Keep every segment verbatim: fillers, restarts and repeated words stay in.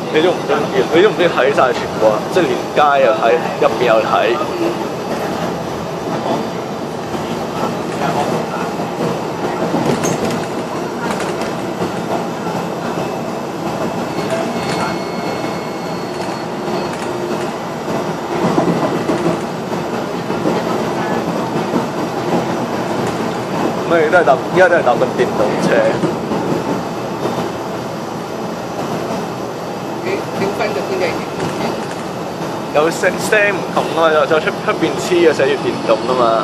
你中唔中意？你中唔中意睇晒全部啊？即係連街又睇，入邊又睇。咁你都係搭，依家都係搭緊電動車。 分咗邊嘅有聲聲唔同啊嘛，就就出出邊黐嘅寫住電動啊嘛。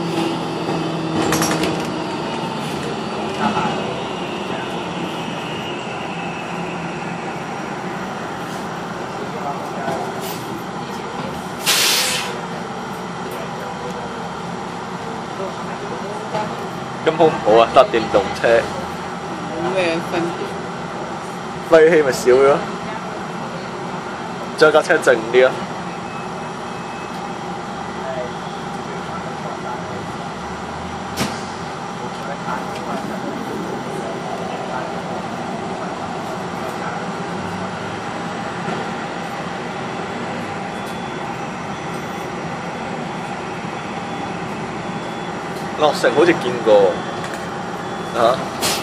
咁好唔好啊？搭電動車冇咩分別， 廢氣咪少咗，再架車靜啲啊！落城好似見過嚇。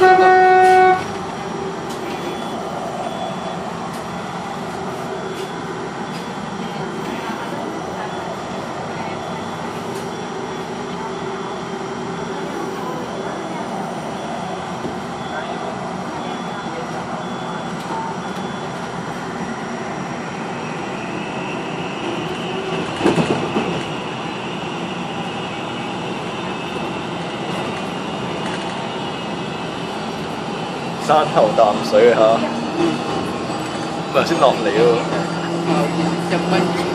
山頭淡水啊嚇，咁頭先落嚟喎。 一蚊。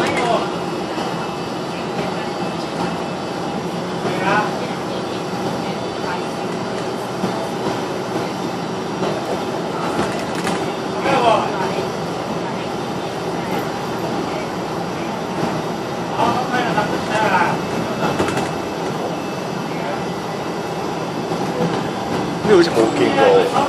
呢好似冇見過。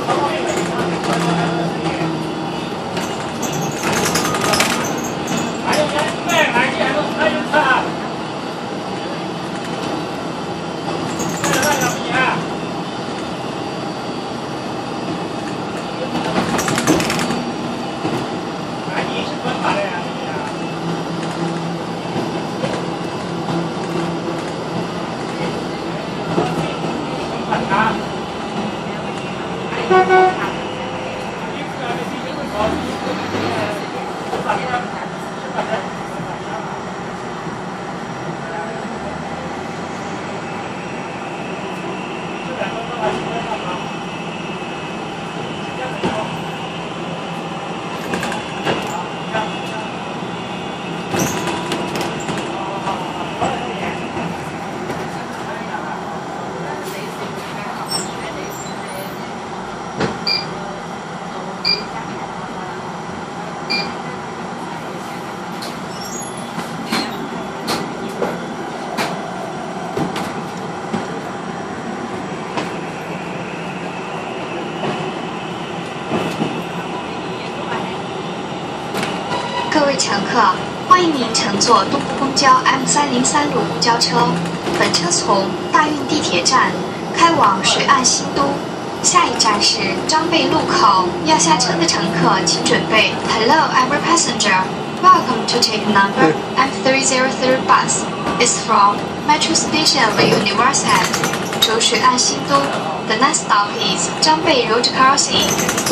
各位乘客，欢迎您乘坐东部公交 M 三零三路公交车，本车从大运地铁站开往水岸新都，下一站是张贝路口。要下车的乘客请准备。Hello, every passenger. Welcome to take number M three zero three bus. It's from Metro Station University to 水岸新都。The next stop is 张贝 Road Crossing.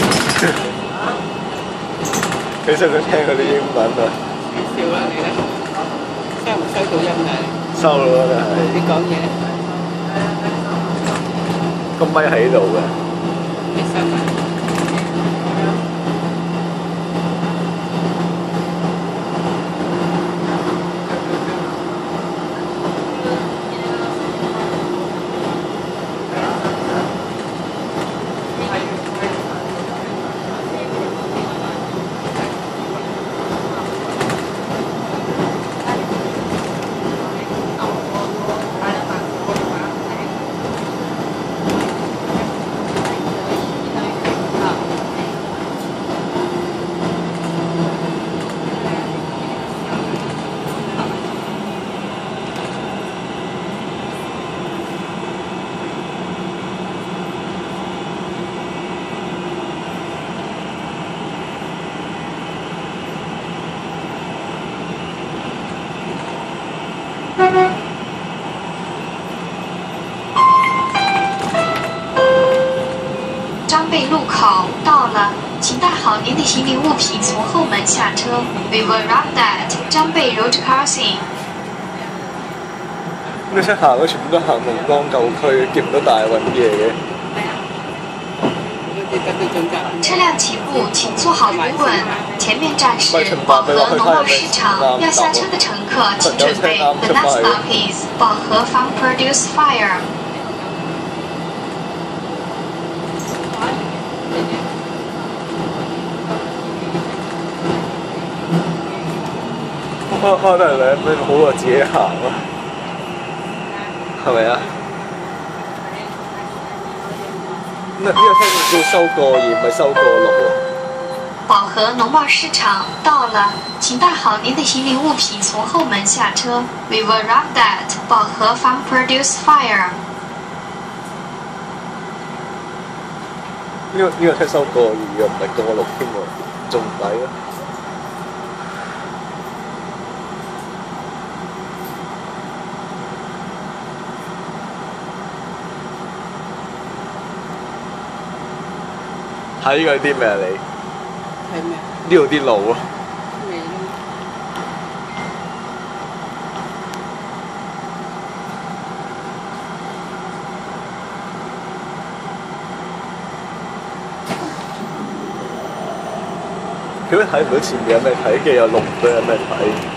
你識唔識聽嗰啲英文啊？ 少啦，你咧收唔收到音啊？ 收咯，真係。 你講嘢。 個咪喺度嘅。 你收埋。 请带好您的行李物品从后门下车。We will arrive at 張貝 Road Crossing。 呢出行嘅全部都行龍崗舊區，見唔到大運嘢嘅。 車輛起步，請做好扶穩。前面站是寶和農貿市場，要下車的乘客請準備。The next stop is 寶和 Farm Produce Fire。 開開得兩蚊好過自己行啊，係咪啊？呢呢個車叫收過二，唔係收過六喎。 寶和農貿市場到了，請帶好您的行李物品從後門下車。We will arrive at 寶和 Farm Produce Fire。 呢個呢個車收過二嘅，唔係過六添喎，仲唔抵啊？睇佢啲咩啊你？ 睇咩？ 呢度啲路啊！ 未咯。 佢都睇唔到前面有咩睇，跟住又錄唔到有咩睇。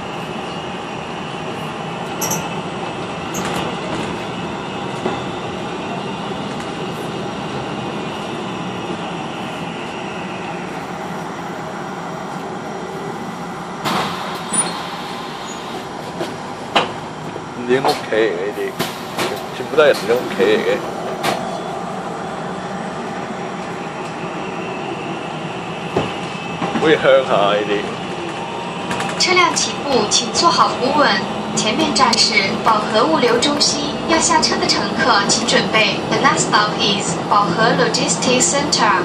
唔知屋企嚟嘅呢啲，全部都係人嘅屋企嚟嘅。好似鄉下呢啲。 車輛起步，請做好扶穩。前面站是寶和物流中心，要下車的乘客請準備。The next stop is 寶和 Logistics Center。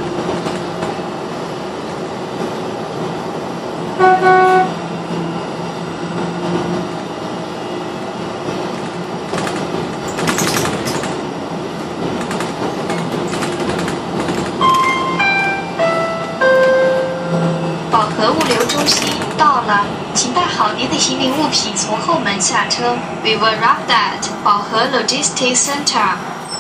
寶和物流中心到了，請帶好您的行李物品從後門下車。We will arrive at 寶和 Logistics Center。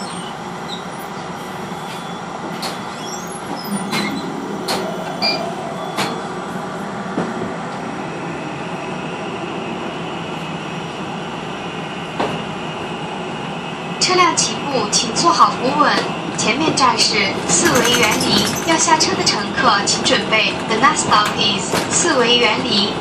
車輛起步，請做好扶穩。前面站是四維園林，要下車的乘客請準備。The next stop is 四維園林。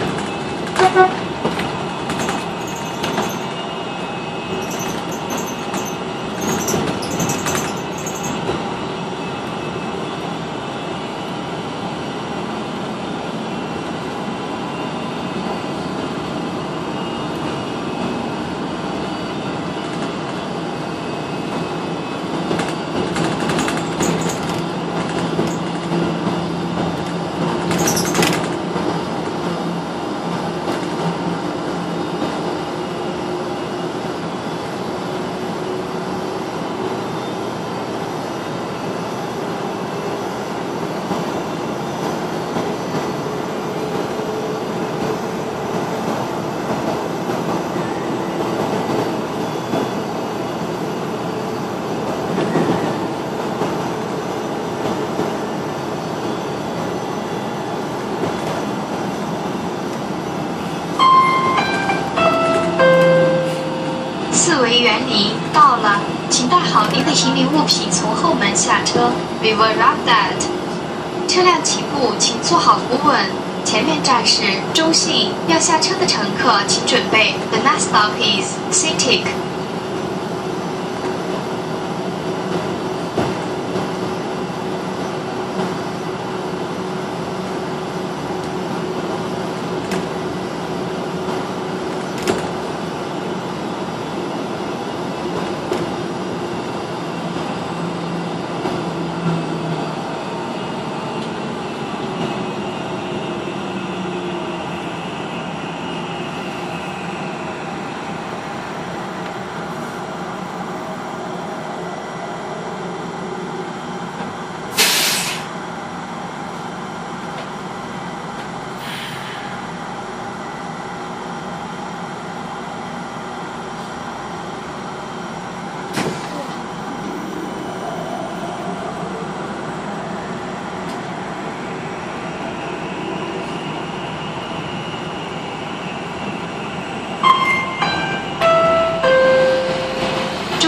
四維園林到了，請帶好您的行李物品從後門下車。We will arrive at。車輛起步，請做好扶穩。前面站是中信，要下車的乘客請準備。The next stop is CITIC。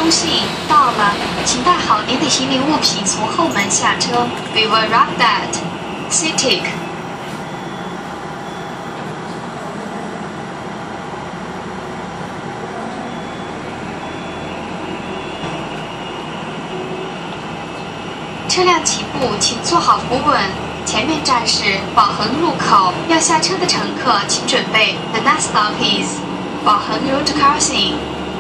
信到了，请带好您的行李物品从后门下车。We will arrive at Citic。车辆起步，请坐好扶稳。前面站是宝恒路口，要下车的乘客请准备。The next stop is 宝恒 Road Crossing。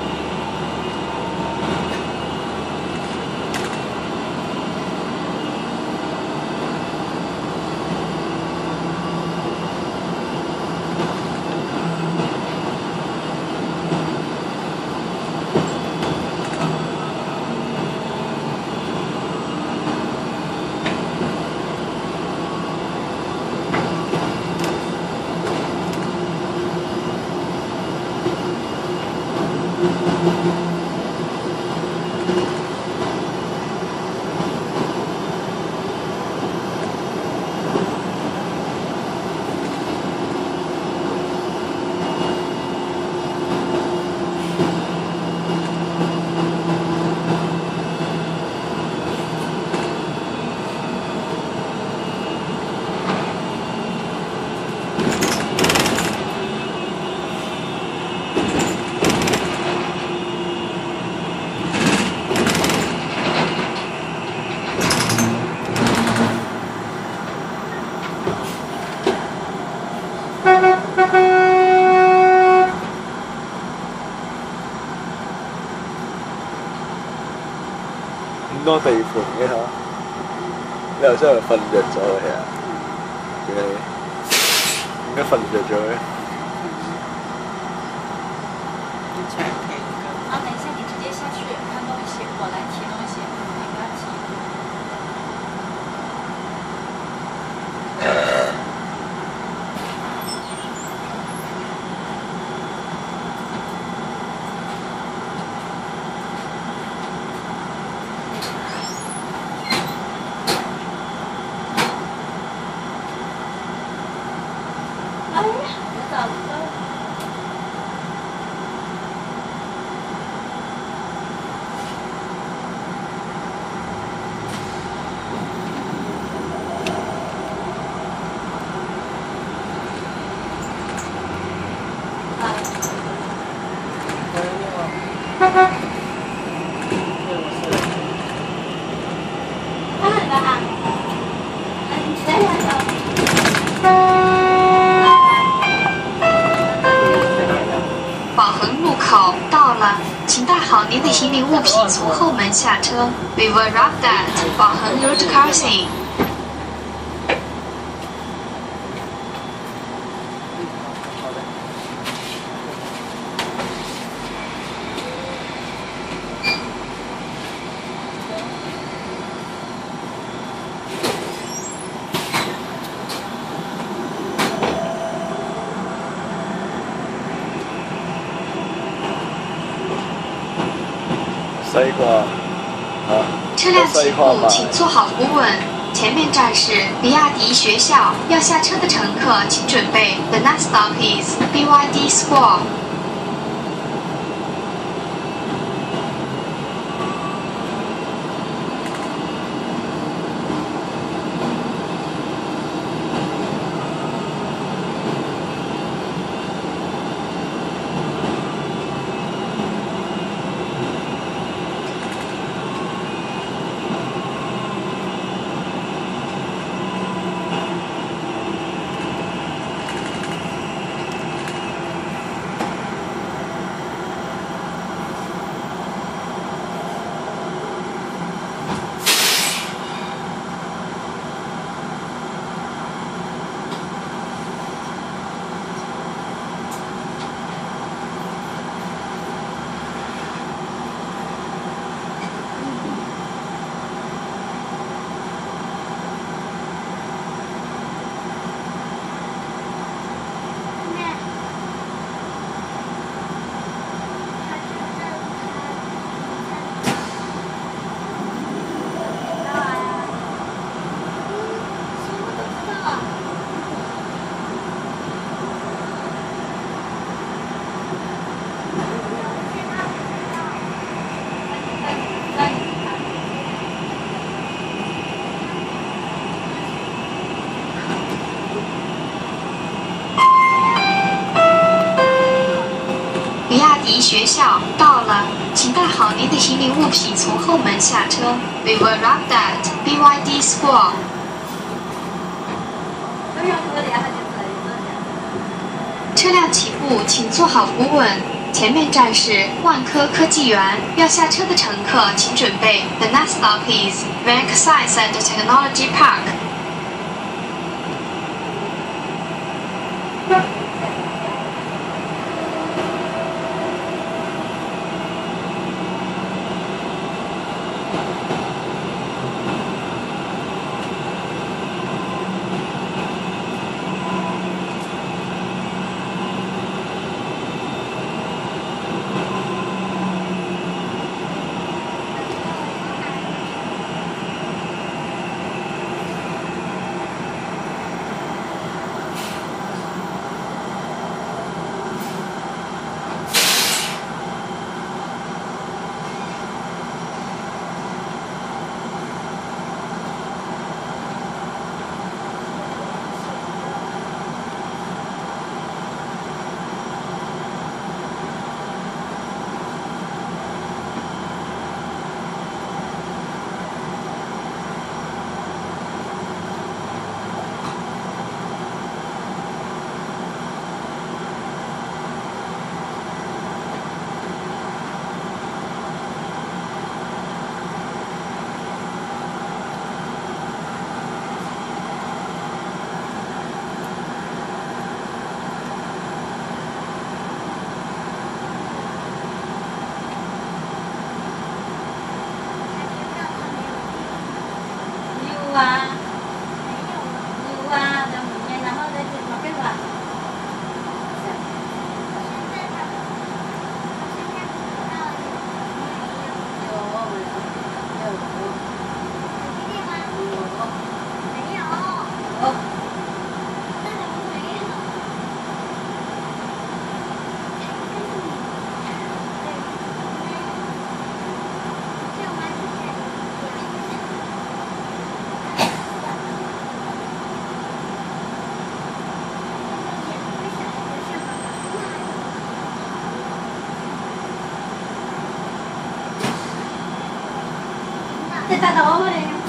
咁多地盤嘅嚇，你頭先係咪瞓着咗嘅？點解點解瞓着咗嘅？ 長期啊，等一下，你直接下去看东西，我来提东西，你不要提。哎呀，我找不到。 宝恒路口到了，请带好您的行李物品从后门下车。We will arrive at 宝恒 Road Crossing。 西瓜啊！ 车辆起步，请坐好扶稳。前面站是比亚迪学校，要下车的乘客请准备。The next stop is B Y D School。 学校到了，请带好您的行李物品从后门下车。We were arrived at B Y D School。车辆起步，请坐好扶稳。前面站是万科科技园，要下车的乘客请准备。The next stop is Vanke Science and Technology Park。 啊，有啊，咱明年然后再去旁边吧。有有有有。哦。Kita tahu apa yang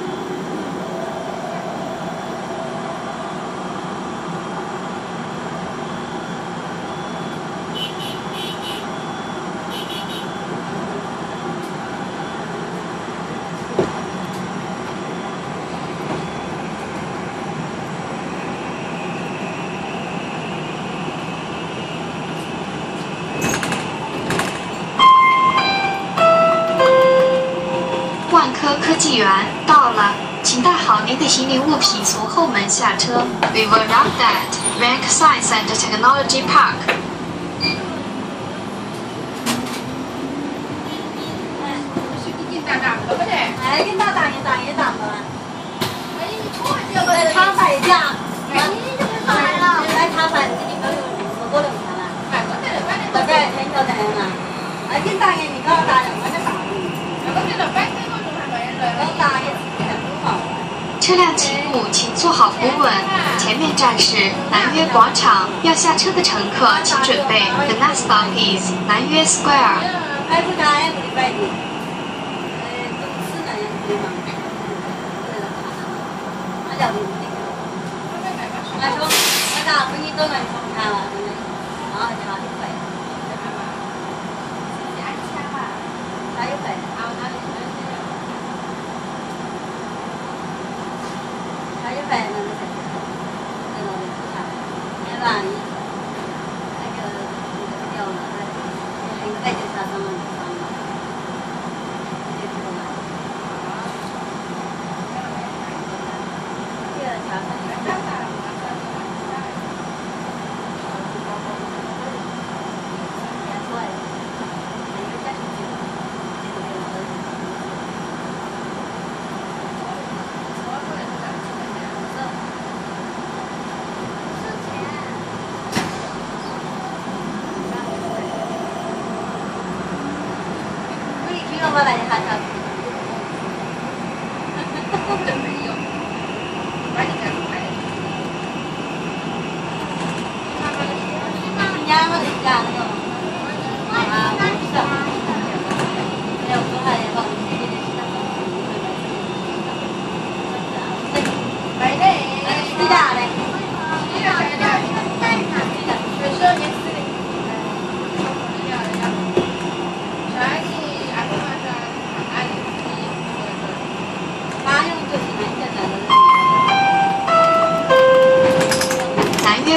万科科技园到了，请带好您的行李物品从后门下车。We were arrived at Vanke Science and Technology Park。 哎，跟大打一打一打吧。哎，你错这个。来他摆架。哎，你怎么上来了？来他摆，你不要用手过来看了。摆过来了，摆过来了。大概天要这样了。哎，跟大爷你搞大两个就打。那个对了，摆这个就还没人。搞大爷很不好。 车辆起步，请坐好扶稳。前面站是南约广场，要下车的乘客请准备。The next stop is 南约 Square。 摆不开，不得摆的。呃，都是那样的嘛。那叫的。那说，那大夫你都能从看了，然后查就摆。查就摆。查就摆那个。那个查，那万一那个掉了，那应该就查上了。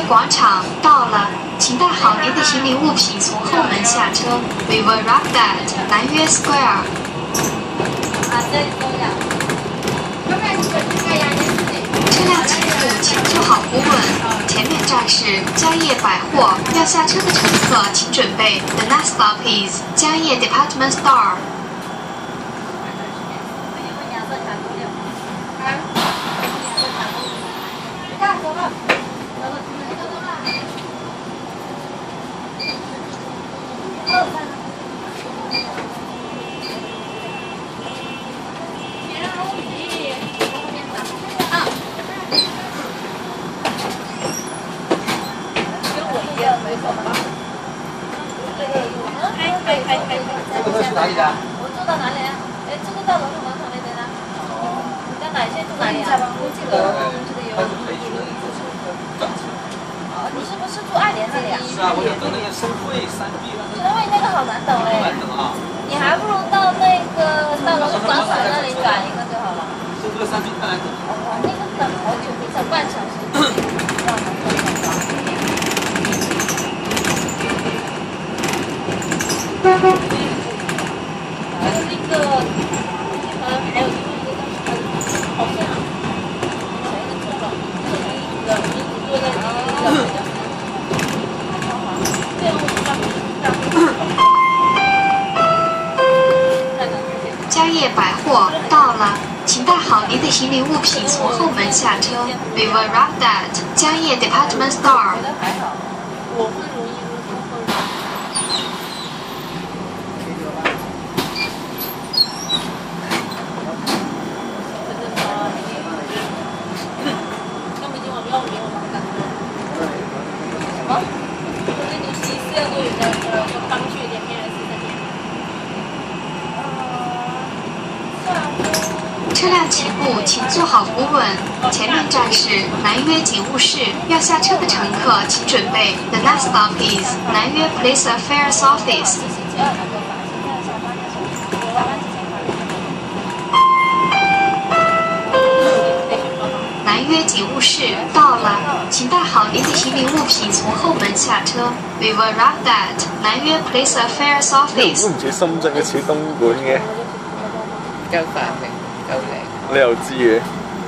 广场到了，请带好您的行李物品从后门下车。We will arrive at 南约 Square。 啊，这里重要。要不然你就这个呀， 车辆起步请坐好扶稳，前面站是嘉业百货，要下车的乘客请准备 The next stop is 嘉业 Department Store。 哪里的？ 我住到哪里啊？哎，住到龙门口那边呢。哦。你在哪？现在住哪里啊？这个这个有。哦，你是不是住爱莲那里啊？ 是啊，我想等那个深汇三 B 那个。 深汇那个好难等哎。 难等啊！ 你还不如到那个到龙广场那里转一个就好了。 深汇三 B 太难等了。 哦，那个等好久，你等半小时。让人等等吧。那个，好像还有另外一个东西，好像谁能做到？这个名字做在这个，这样我知道。 嘉业百货到了，请带好您的行李物品从后门下车。We will arrive at 嘉业 Department Store。 觉得还好，我会容易入坑或者。 车辆起步，请坐好扶稳。前面站是南约警务室，要下车的乘客请准备 The next stop is 南约 Police Affairs Office。南约警务室到了，请带好您的行李物品从後門下車。We will arrive at 南約 Police Affairs Office。 都唔似深圳嘅，似東莞嘅。 夠繁榮，夠靚。 你又知嘅？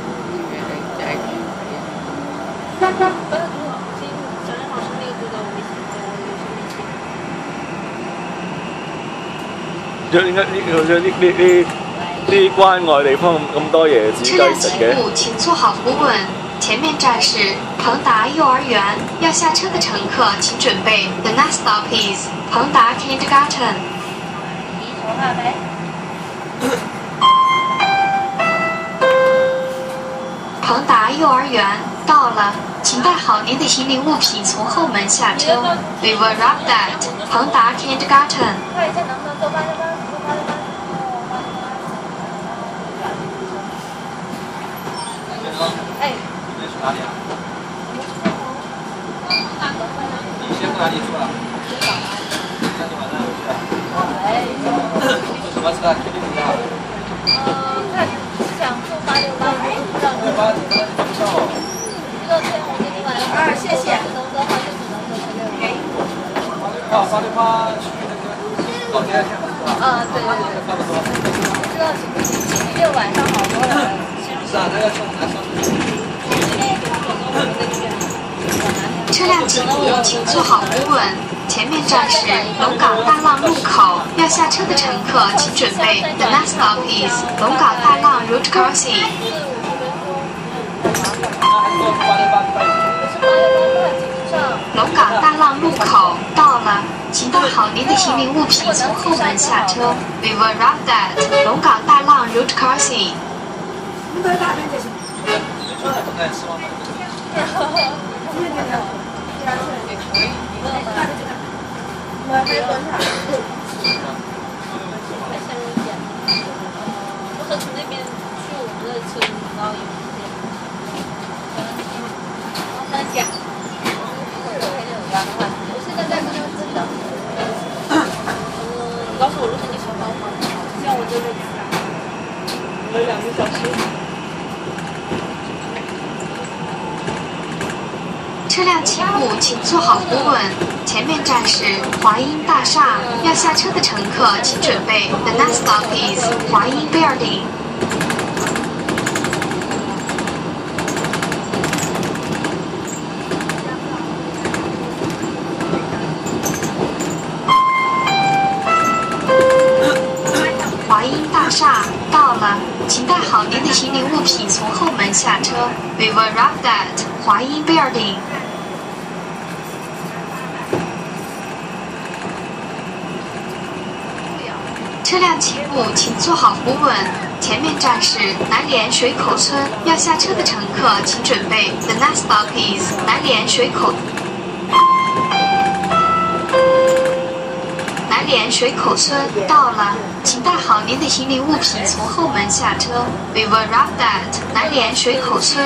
點解呢呢呢呢呢關外地方咁多椰子雞車輛食嘅？ 起步，請坐好扶穩。前面站是彭達幼兒園，要下車的乘客請準備 The next stop is 彭達 Kindergarten。彭达幼儿园到了，请带好您的行李物品从后门下车。We will arrive at 彭达 Kindergarten。 看一下能不能坐八六八，坐八六八。哎， 你们去哪里啊？你先去哪里住了？那你晚上回去啊？ 哎， 做什么事啊？确定不要？ 呃，看想坐八六八，哎，不知道能不能。这个天我给你买了。啊，谢谢。能的话就只能坐八六八。 啊，八六八去那个老街是吧？ 啊，对对对。 差不多。 这个星期六晚上好多人。 是啊，这个是男生。 车辆起步，请坐好扶稳。前面站是龙岗大浪路口，要下车的乘客请准备 The next stop is 龙岗大浪 Road Crossing。龙岗大浪路口到了，请带好您的行李物品从后门下车。We will arrive at 龙岗大浪 Road Crossing。 你们就在等待吃完饭。 我还有观察。还想一点。我和从那边去我们的车然后也不是。那讲。我现在在跟他真的。嗯，你告诉我路程你想帮忙，像我这个。 有两个小时。 车车辆起步，请坐好扶稳。前面站是华英大厦，要下车的乘客请准备。The next stop is 华英 Building。华英大厦到了，请带好您的行李物品，从后门下车。We will arrive at 华英 Building。车辆起步，请坐好扶稳。前面站是南联水口村，要下车的乘客请准备。The next stop is 南联水口。南联水口村到了，请带好您的行李物品，从后门下车。We will arrive at 南联水口村。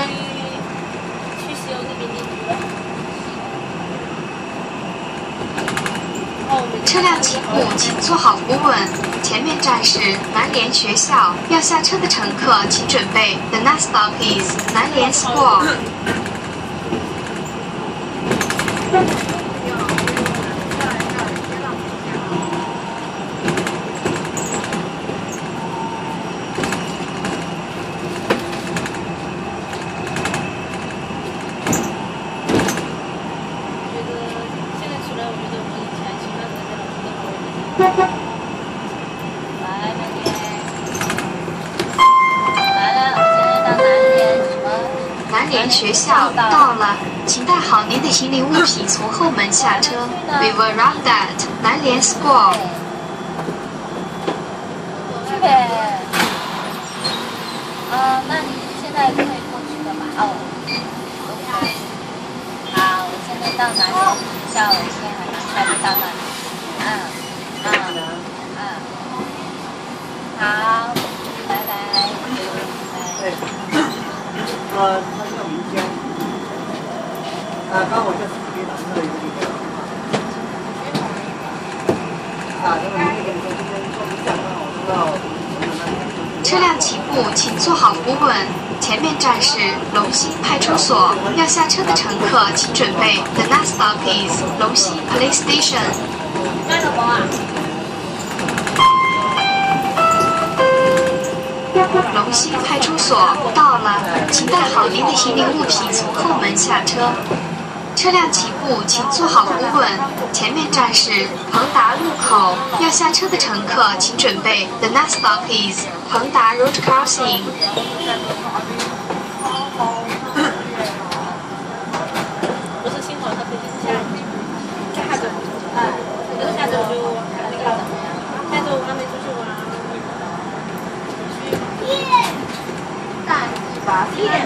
车辆起步，请坐好扶稳。前面站是南联学校，要下车的乘客请准备。The next stop is 南联 School。南联学校到了，请带好您的行李物品，从后门下车。We will arrive at 南联 School。 呃，那你现在可以过去了吧？哦，好，我现在到南联学校，我现在还没到那里。嗯嗯嗯，好，拜拜。 对，呃，它叫民间。啊，刚好就是特别难的一个地方。啊，这个民间跟你说，今天做一下刚好知道。 车辆起步，请坐好扶稳。前面站是龙兴派出所，要下车的乘客请准备。The next stop is 龙兴 Police Station。 干什么啊？ 龙兴派出所到了，请带好您的行李物品，从后门下车。车辆起步，请坐好扶稳。前面站是彭达路口，要下车的乘客请准备。The next stop is 彭达 Road Crossing。 不是新口，它最近是下雨，下周，哎，可是下周就那个怎么样？下周我还没出去玩。耶！大一把耶！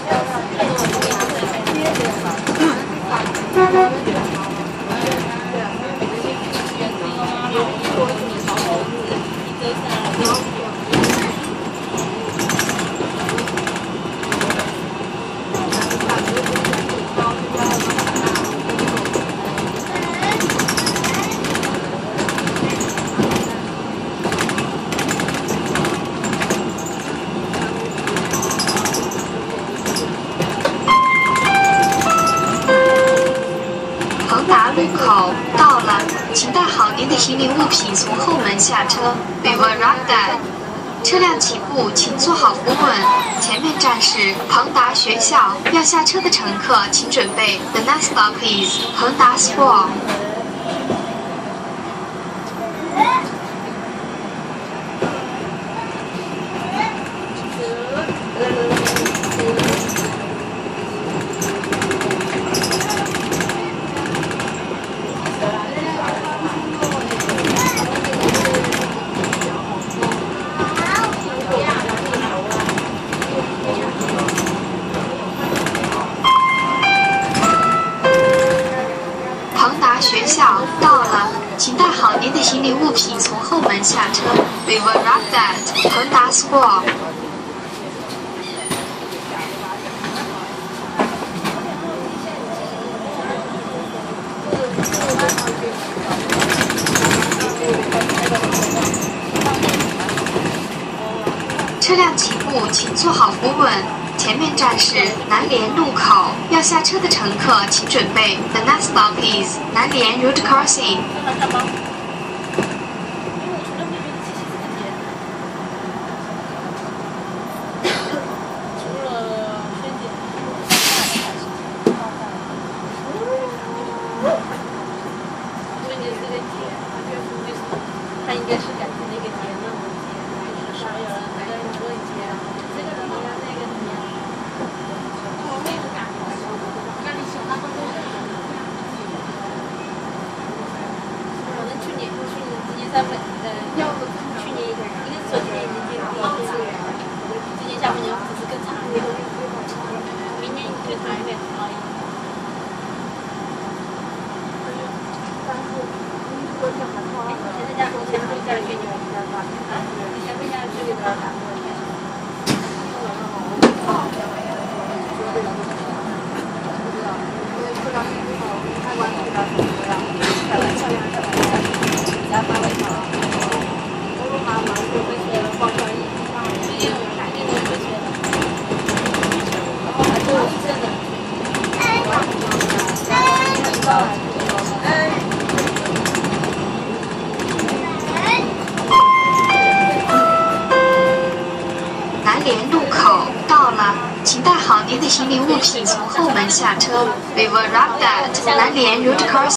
路口到了，请带好您的行李物品，从后门下车。We will arrive at。车辆起步，请坐好扶稳。前面站是彭达学校，要下车的乘客请准备。The next stop is 彭达 School。学校到了，请带好您的行李物品，从后门下车。We will arrive at 彭达 School。车辆起步，请坐好扶稳。 前面站是南联路口，要下车的乘客请准备。The next stop is 南联 Road Crossing。 它应该是感觉那个节那种节，就是少有人那个娱乐节，这个怎么样，那个怎么样？我没有感觉，那你喜欢那个多少？我们去年去年今年三本呃，去年应该是说今年已经进入第四个，今年下半年只是更长一点，明年最长一点好一点。现在家中前面在去年比较大，你前面家这个比较大。 南联路口到了，请带好您的行李物品，从后门下车。We will arrive at 南联 Road Crossing。